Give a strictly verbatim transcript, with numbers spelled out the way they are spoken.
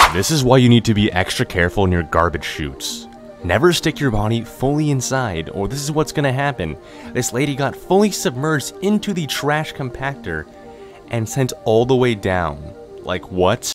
This is why you need to be extra careful in your garbage chutes. Never stick your body fully inside, or this is what's gonna happen. This lady got fully submerged into the trash compactor and sent all the way down. Like, what?